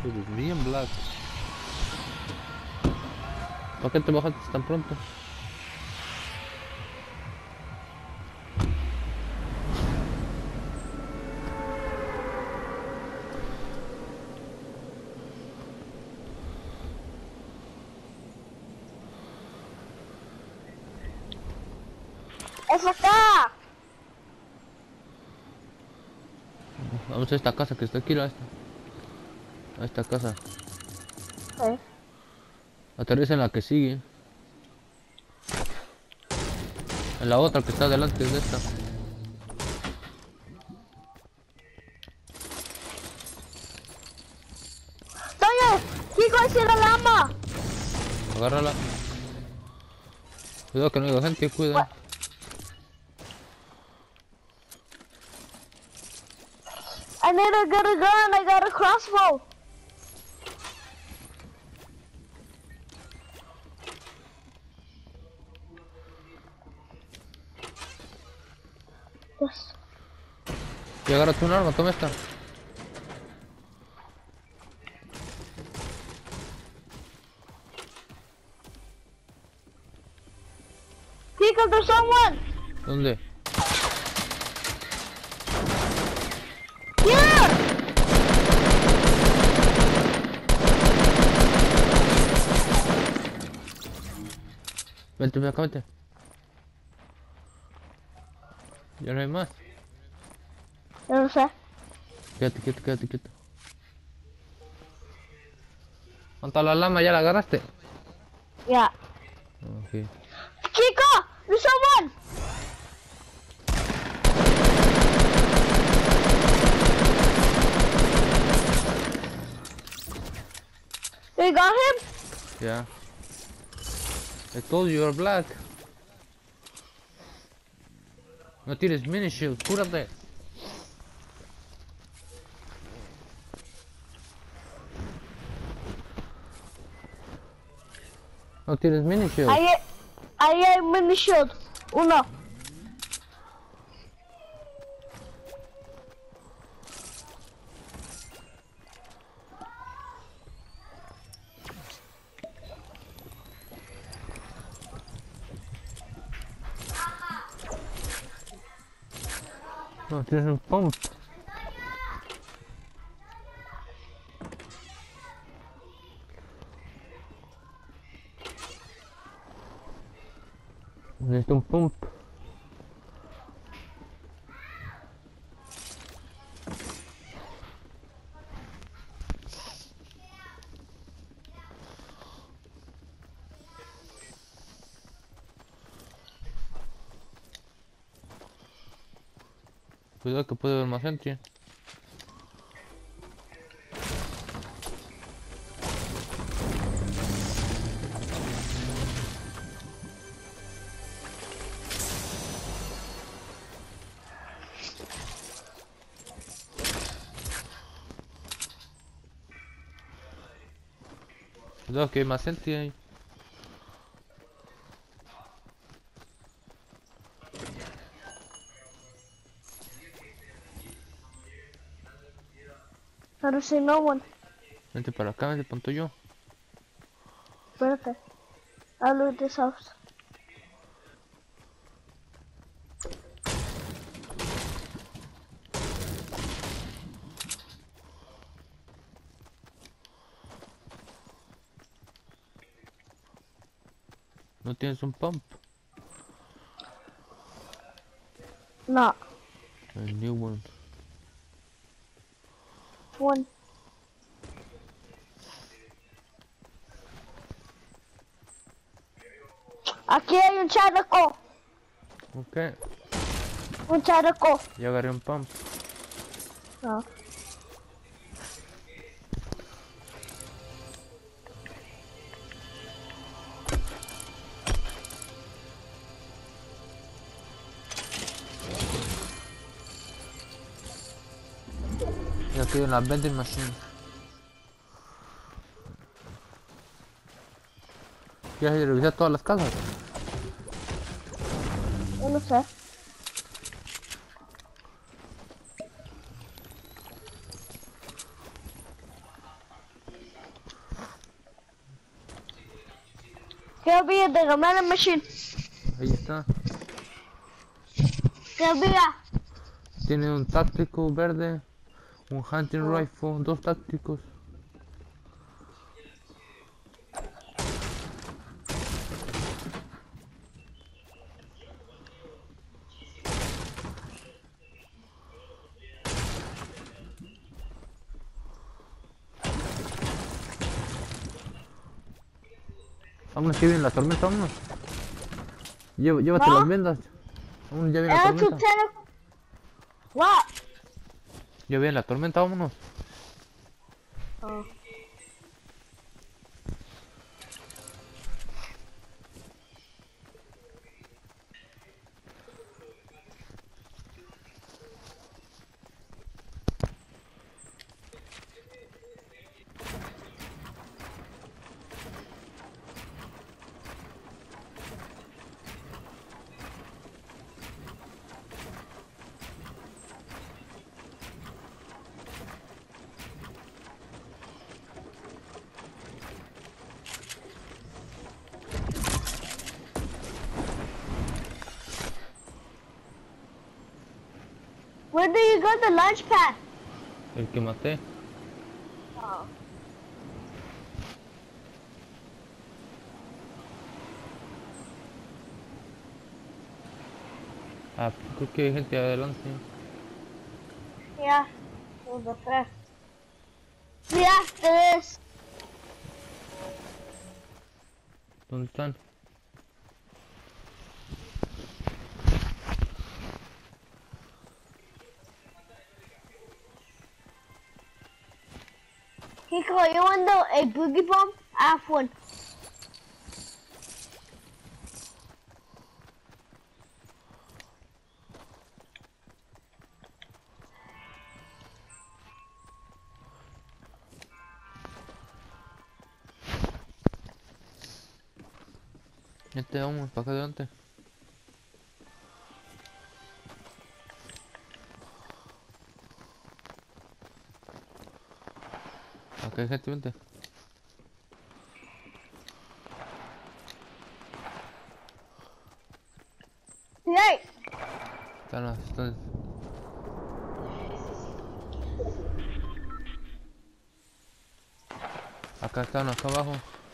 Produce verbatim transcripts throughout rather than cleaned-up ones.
Eres bien black. ¿Por qué te bajaste tan pronto? ¡Es acá! Vamos a esta casa que está aquí, a esta. A esta casa. ¿Eh? Aterriza en la que sigue. En la otra que está delante de esta. ¡Oye! ¡Chico, ese era el arma! Agárrala. Cuidado que no haya gente, cuida. I need to get a gun, I got a crossbow. Yes. Y agárrate un arma, toma esta. Chico, there's someone! ¿Dónde? Here! Vente, ven acá, vente. Ya no hay más. Yo no sé. Quédate, quédate, quédate, quédate. ¿Dónde está la lama? ¿Ya la agarraste? Yeah. Ok. Chico, there's someone! You got him? Ya. I told you you're black. No tires mini shield, cúrate. No tires mini shield. Ahí, ahí hay mini shield. Uno. No tienes un pump. Necesito un pump. Cuidado que puede haber más gente. Cuidado que hay más gente ahí. I don't see no one. Vente para acá, vente ponto yo. Espérate. I'll loot this house. No tienes un pump. No. A new one. One. Aquí hay un chaleco. Ok. Un chaleco. Ya agarré un pump. No. Ya estoy en la vending machine. ¿Quieres revisar todas las casas? Yo no sé. ¿Qué había de la mana machine? Ahí está. ¿Qué había? Tiene un táctico verde, un hunting Oh. rifle, dos tácticos. Vámonos, que viene la tormenta, vámonos. Lleva- llévate ¿No? las vendas. Vámonos, ya viene la Era tu tormenta. tele... What? Ya viene la tormenta, vámonos. Oh. Where do you got the launch pad? El que maté. Oh. Ah, creo que hay gente adelante. Yeah. There's a threat. Yeah, there is. ¿Dónde están? Kiko, you want the, a boogie bomb? I have one. Este, vamos, para acá adelante. Acá hay gente, vente. Hey! Están las... Están... Acá están, acá abajo.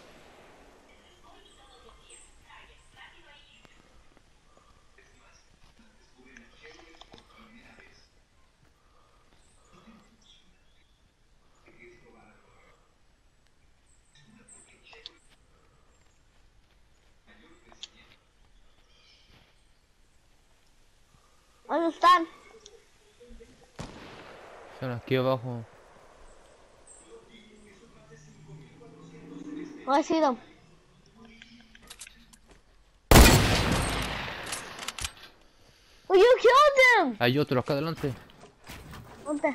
¿Dónde están? Están aquí abajo. Oh, I see them. Oh, you killed him! Hay otro acá adelante. ¿Dónde?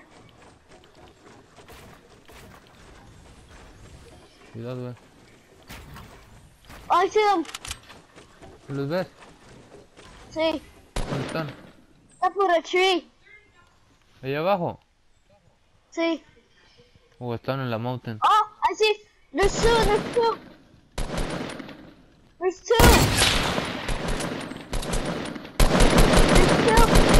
Cuidado, eh. Oh, I see them. ¿Los ves? Sí. ¿Dónde están? Está por el tree. ¿Ahí abajo? Sí. ¿O están en la mountain? Oh, I see. There's two. There's two. There's two. There's two.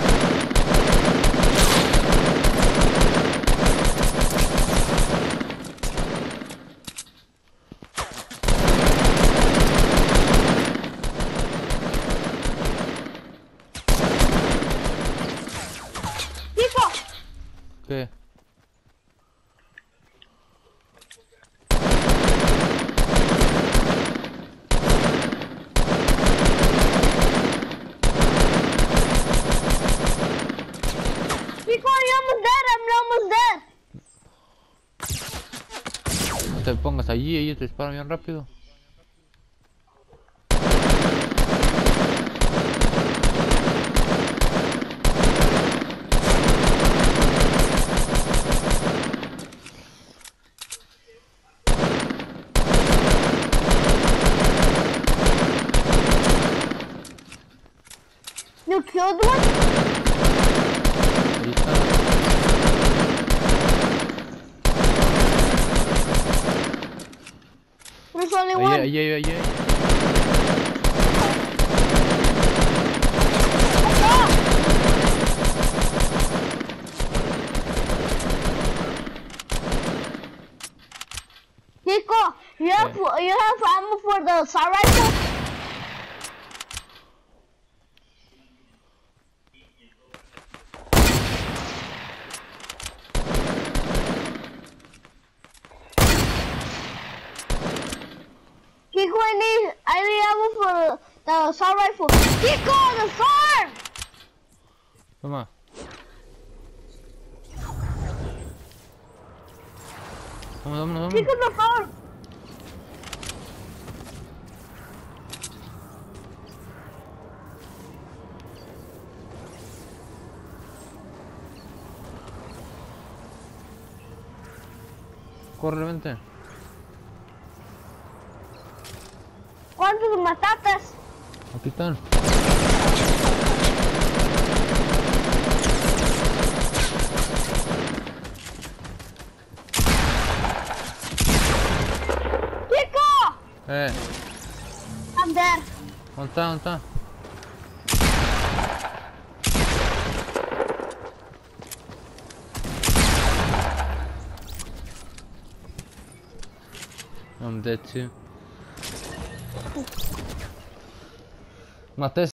Kiko. ¿Qué? Kiko, you're almost dead. I'm almost dead. No te pongas allí, ellos te disparan bien rápido. You killed one? Ahí están. There's only Ahí one. Yeah, yeah, yeah, yeah. Kiko, you have Yeah. you have ammo for the assault rifle? Kiko, I need I need ammo for the, the assault rifle. Kiko, the sword! Toma. Vamos, vámonos, vámonos. Kiko, the sword! Corre, vente. ¿Cuántos mataste? Aquí están. Kiko! Eh, I'm dead. ¿dónde está? ¿Dónde está? I'm dead too. Maté